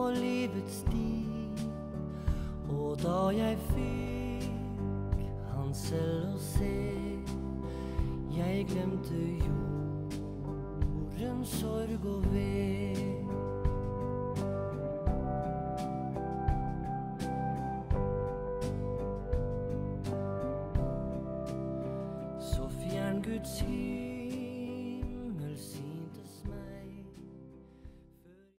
livets sti. Og da jeg fikk han selv å se, jeg glemte jordens sorg og ved. Så fjern Guds hyl